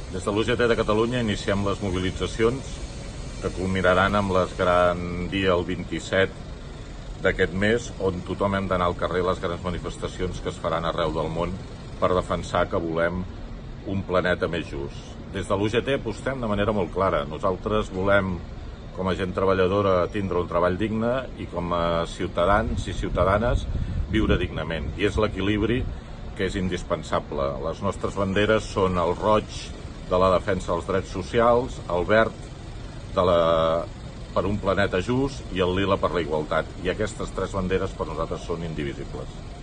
Des de l'UGT de Catalunya iniciem les mobilitzacions que culminaran amb les gran dia el 27 d'aquest mes, on tothom hem d'anar al carrer, les grans manifestacions que es faran arreu del món per defensar que volem un planeta més just. Des de l'UGT apostem de manera molt clara. Nosaltres volem, com a gent treballadora, tindre un treball digne i com a ciutadans i ciutadanes viure dignament. I és l'equilibri que és indispensable. Les nostres banderes són el roig de la defensa dels drets socials, el verd per un planeta just i el lila per la igualtat. I aquestes tres banderes per nosaltres són indivisibles.